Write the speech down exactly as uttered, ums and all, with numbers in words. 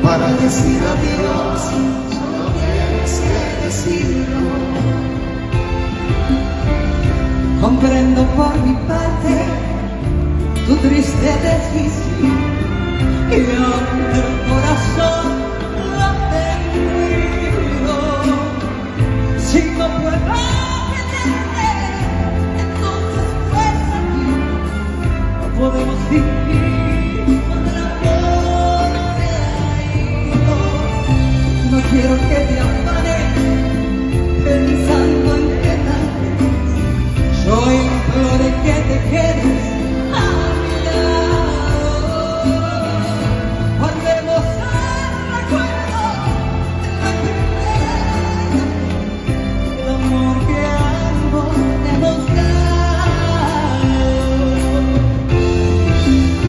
para decir adiós, solo tienes que decirlo. Comprendo por mi parte tu triste decisión y otro